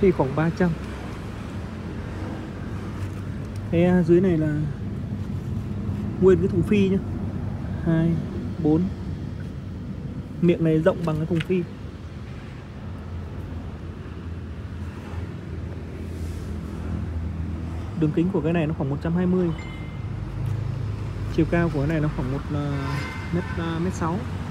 Phi khoảng 300. Cái dưới này là nguyên cái thùng phi nhá. 2, 4. Miệng này rộng bằng cái thùng phi. Đường kính của cái này nó khoảng 120. Chiều cao của cái này nó khoảng 1 mét 6.